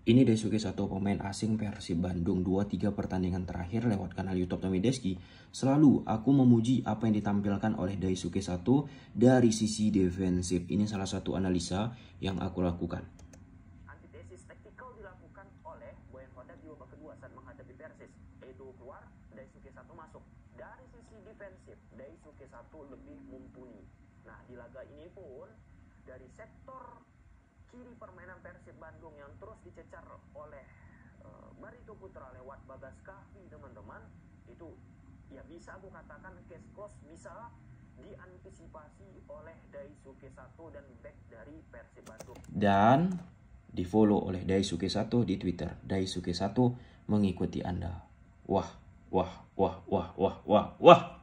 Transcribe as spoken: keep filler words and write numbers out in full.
Ini Daisuke Sato, pemain asing Persib Bandung. Dua tiga pertandingan terakhir lewat kanal YouTube Tommy Deski, selalu aku memuji apa yang ditampilkan oleh Daisuke Sato dari sisi defensif. Ini salah satu analisa yang aku lakukan. Antitesis taktikal dilakukan oleh Boyan Hodak di babak kedua saat menghadapi Persis, yaitu keluar, Daisuke Sato masuk. Dari sisi defensif, Daisuke Sato lebih mumpuni. Nah, di laga ini pun dari sektor kiri permainan Persib Bandung yang terus dicecar oleh uh, Barito Putra lewat Bagas Kahvi, teman-teman, itu ya bisa aku katakan case close, bisa diantisipasi oleh Daisuke Sato dan back dari Persib Bandung. Dan di follow oleh Daisuke Sato di Twitter. Daisuke Sato mengikuti Anda. Wah, wah, wah, wah, wah, wah, wah.